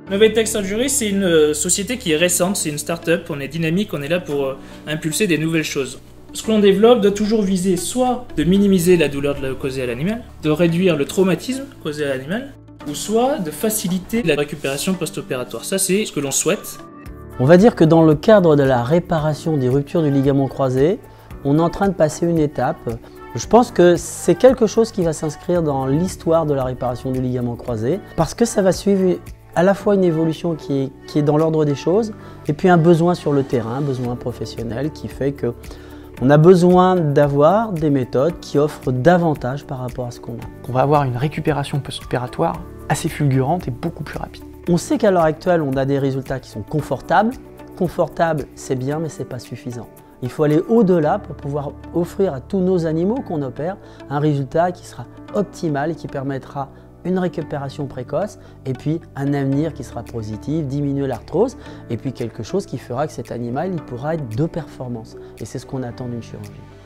Novetech Surgery, c'est une société qui est récente, c'est une start-up, on est dynamique, on est là pour impulser des nouvelles choses. Ce que l'on développe doit toujours viser soit de minimiser la douleur causée à l'animal, de réduire le traumatisme causé à l'animal, ou soit de faciliter la récupération post-opératoire. Ça, c'est ce que l'on souhaite. On va dire que dans le cadre de la réparation des ruptures du ligament croisé, on est en train de passer une étape. Je pense que c'est quelque chose qui va s'inscrire dans l'histoire de la réparation du ligament croisé parce que ça va suivre à la fois une évolution qui est dans l'ordre des choses et puis un besoin sur le terrain, un besoin professionnel qui fait que on a besoin d'avoir des méthodes qui offrent davantage par rapport à ce qu'on a. On va avoir une récupération post-opératoire assez fulgurante et beaucoup plus rapide. On sait qu'à l'heure actuelle, on a des résultats qui sont confortables. Confortable, c'est bien, mais ce n'est pas suffisant. Il faut aller au-delà pour pouvoir offrir à tous nos animaux qu'on opère un résultat qui sera optimal et qui permettra une récupération précoce et puis un avenir qui sera positif, diminuer l'arthrose et puis quelque chose qui fera que cet animal il pourra être de performance. Et c'est ce qu'on attend d'une chirurgie.